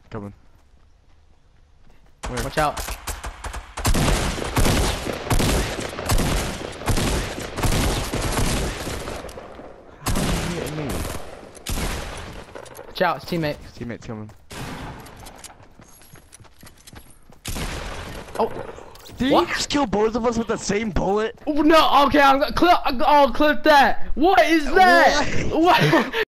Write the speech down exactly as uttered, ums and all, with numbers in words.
Coming. Where? Watch out. How are you hitting me? Watch out, it's teammate. His teammate's coming. Oh. Did What? you just kill both of us with the same bullet? Oh, no, okay, I'm gonna clip. Oh, clip that. What is that? What?